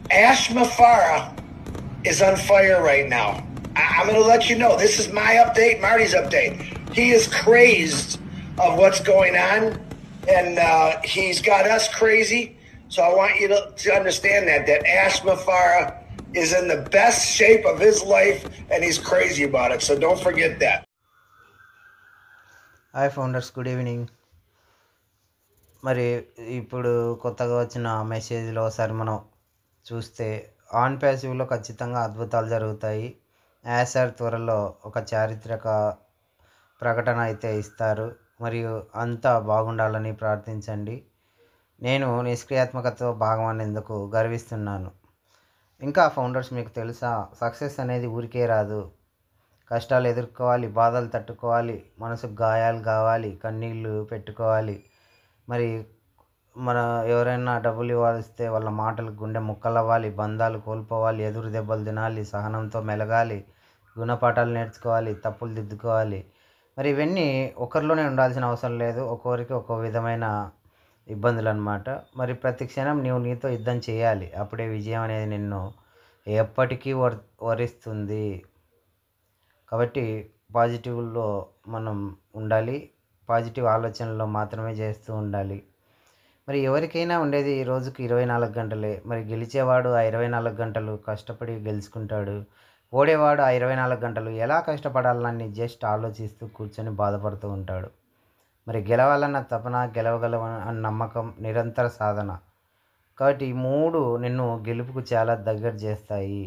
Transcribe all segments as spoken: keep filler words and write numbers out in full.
Ash Mafara is on fire right now. I- I'm going to let you know. This is my update, Marty's update. He is crazed of what's going on, and uh, he's got us crazy. So I want you to, to understand that, that Ash Mafara is in the best shape of his life, and he's crazy about it. So don't forget that. Hi founders, good evening. మరి ఇప్పుడు కొత్తగా వచ్చిన మెసేజ్లో ఒకసారి మనం చూస్తే on ప్యాసివ్లో ఖచ్చితంగా అద్భుతాలు జరుగుతాయి. యాసర్ త్వరలో ఒక చారిత్రక ప్రకటన అయితే ఇస్తారు. మరియు అంతా బాగుండాలని ప్రార్థించండి. నేను నిష్క్రియాత్మకతతో భాగమనేందుకు గర్విస్తున్నాను. ఇంకా ఫౌండర్స్, మీకు తెలుసా, సక్సెస్ అనేది ఊరికే రాదు. కష్టాలు ఎదుర్కోవాలి, బాధలు తట్టుకోవాలి, మనసుకు గాయాలు కావాలి, కన్నీళ్ళు పెట్టుకోవాలి. మరి మన ఎవరైనా డబ్బులు ఇవ్వాల్స్తే వాళ్ళ మాటలకు గుండె ముక్కలవ్వాలి, బంధాలు కోల్పోవాలి, ఎదురు దెబ్బలు తినాలి, సహనంతో మెలగాలి, గుణపాఠాలు నేర్చుకోవాలి, తప్పులు దిద్దుకోవాలి. మరి ఇవన్నీ ఒకరిలోనే ఉండాల్సిన అవసరం లేదు. ఒక్కొక్కరికి ఒక్కో విధమైన ఇబ్బందులు అన్నమాట. మరి ప్రతి క్షణం నీవు నీతో యుద్ధం చేయాలి. అప్పుడే విజయం అనేది నిన్ను ఎప్పటికీ వర్ వరిస్తుంది. కాబట్టి పాజిటివ్లో మనం ఉండాలి. పాజిటివ్ ఆలోచనలో మాత్రమే చేస్తూ ఉండాలి. మరి ఎవరికైనా ఉండేది ఈ రోజుకి ఇరవై నాలుగు గంటలే. మరి గెలిచేవాడు ఆ ఇరవై నాలుగు గంటలు కష్టపడి గెలుచుకుంటాడు. ఓడేవాడు ఆ ఇరవై నాలుగు గంటలు ఎలా కష్టపడాలని జస్ట్ ఆలోచిస్తూ కూర్చొని బాధపడుతూ ఉంటాడు. మరి గెలవాలన్న తపన, గెలవగలవన్న నమ్మకం, నిరంతర సాధన. కాబట్టి ఈ మూడు నిన్ను గెలుపుకు చాలా దగ్గర చేస్తాయి.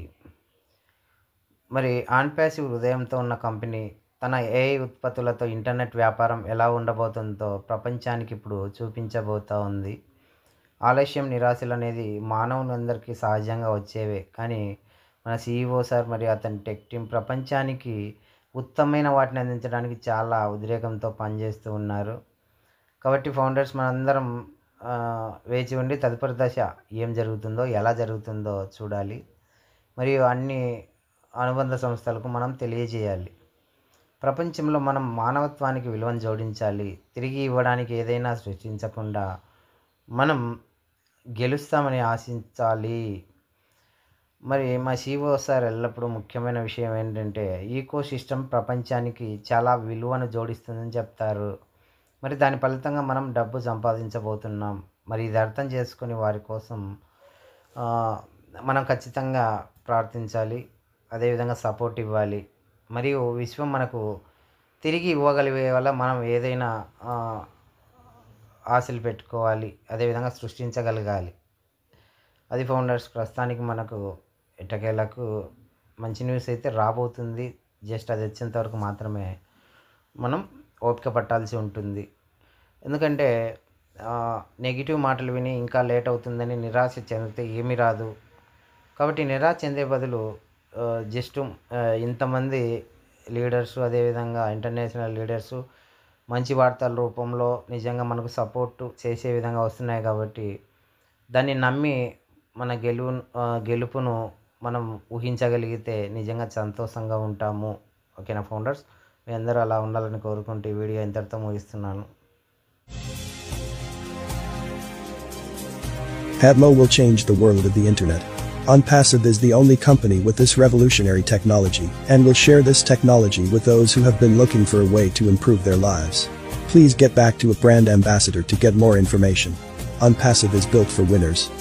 మరి ఆన్ ప్యాసివ్ హృదయంతో ఉన్న కంపెనీ తన ఏఐ ఉత్పత్తులతో ఇంటర్నెట్ వ్యాపారం ఎలా ఉండబోతుందో ప్రపంచానికి ఇప్పుడు చూపించబోతూ ఉంది. ఆలస్యం, నిరాశలు అనేది మానవులందరికీ సహజంగా వచ్చేవే. కానీ మన సీఈఓ సార్ మరియు అతని టెక్ టీం ప్రపంచానికి ఉత్తమమైన వాటిని అందించడానికి చాలా ఉద్రేకంతో పనిచేస్తూ ఉన్నారు. కాబట్టి ఫౌండర్స్, మనందరం వేచి ఉండి తదుపరి దశ ఏం జరుగుతుందో, ఎలా జరుగుతుందో చూడాలి. మరియు అన్ని అనుబంధ సంస్థలకు మనం తెలియజేయాలి. ప్రపంచంలో మనం మానవత్వానికి విలువను జోడించాలి. తిరిగి ఇవ్వడానికి ఏదైనా సృష్టించకుండా మనం గెలుస్తామని ఆశించాలి. మరి మా సీఈఓ సార్ ఎల్లప్పుడూ ముఖ్యమైన విషయం ఏంటంటే ఈకో సిస్టమ్ ప్రపంచానికి చాలా విలువను జోడిస్తుందని చెప్తారు. మరి దాని ఫలితంగా మనం డబ్బు సంపాదించబోతున్నాం. మరి ఇది అర్థం చేసుకుని వారి కోసం మనం ఖచ్చితంగా ప్రార్థించాలి. అదేవిధంగా సపోర్ట్ ఇవ్వాలి. మరియు విశ్వం మనకు తిరిగి ఇవ్వగలిగే వల్ల మనం ఏదైనా ఆశలు పెట్టుకోవాలి. అదేవిధంగా సృష్టించగలగాలి. అది ఫౌండర్స్, ప్రస్తుతానికి మనకు ఎట్టకేలకు మంచి న్యూస్ అయితే రాబోతుంది. జస్ట్ అది వచ్చేంత వరకు మాత్రమే మనం ఓపిక పట్టాల్సి ఉంటుంది. ఎందుకంటే నెగిటివ్ మాటలు విని ఇంకా లేట్ అవుతుందని నిరాశ చెందితే ఏమీ రాదు. కాబట్టి నిరాశ చెందే బదులు జస్ట్ ఇంతమంది లీడర్సు, అదేవిధంగా ఇంటర్నేషనల్ లీడర్సు మంచి వార్తల రూపంలో నిజంగా మనకు సపోర్టు చేసే విధంగా వస్తున్నాయి. కాబట్టి దాన్ని నమ్మి మన గెలుపు గెలుపును మనం ఊహించగలిగితే నిజంగా సంతోషంగా ఉంటాము. ఓకేనా ఫౌండర్స్, మీ అందరూ అలా ఉండాలని కోరుకుంటూ ఈ వీడియో ఇంతటితో ముగిస్తున్నాను. Atmo will change the world of the internet. OnPassive is the only company with this revolutionary technology and will share this technology with those who have been looking for a way to improve their lives. Please get back to a brand ambassador to get more information. OnPassive is built for winners.